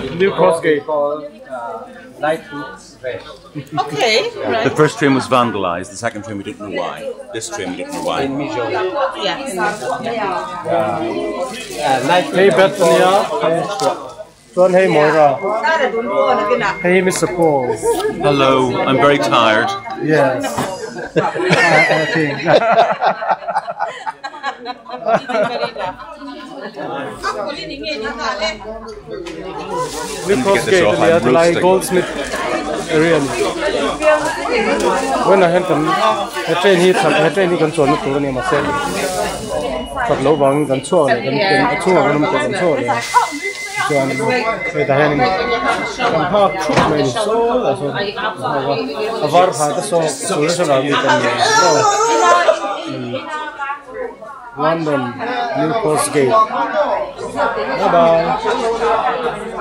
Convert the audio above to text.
New Cross Gate. Light blue, red. Okay, right. The first train was vandalized. The second train we didn't know why. This train we didn't know why. In Mijo. Yeah. Light Hey Bethania. John, hey Moira. Hey Mr. Paul. Hello, I'm very tired. Yes. I think. New Cross Gate, the like Goldsmith area. When I had them, I train here, I train here control the tour name myself. But low volume control, and tour on them control. So I'm with the hand. Somehow, maybe so. A var had so solution of it. London, New Cross Gate. Bye bye.